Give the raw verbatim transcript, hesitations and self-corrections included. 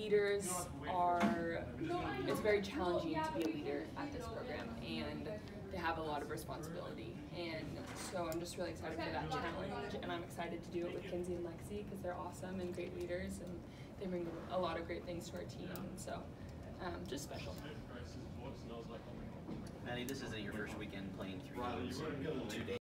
leaders are, it's very challenging to be a leader at this program, and they have a lot of responsibility. And so I'm just really excited for that challenge, and I'm excited to do it with Kinsey and Lexi because they're awesome and great leaders, and they bring a lot of great things to our team, and so um, just special. Maddie, this isn't your first weekend playing three games in two days.